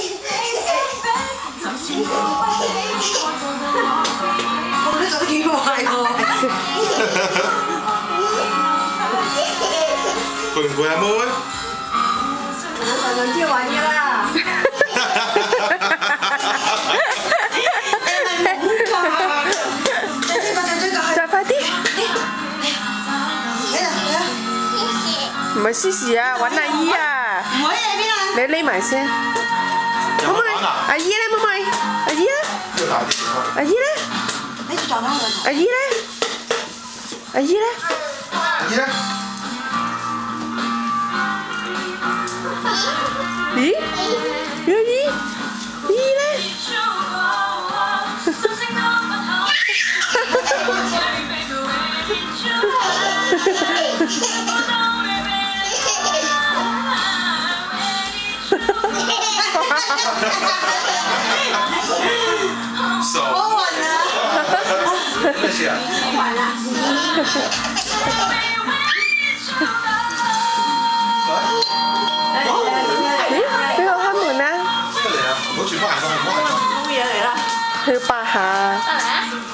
我都做得幾快喎！ 攰唔攰啊，妹？ 慢慢跳玩嘅啦。 再快啲！唔係思思啊，揾阿姨啊！ 唔可以喺邊啊？ 你匿埋先。可唔可以？阿姨咧，可唔可以？阿姨咧？阿姨咧？ 你撞到我個頭。 阿姨咧？阿姨咧？ 阿姨咧？ 咦？阿姨？阿姨咧？ 手。 我暈啦！ 咩事啊？ 我暈啦！ 咦？俾我開門啊！ 出嚟啊！唔好轉翻眼光，唔好眼光。 冇嘢嚟啦！ 佢要8下。 得嚟啊！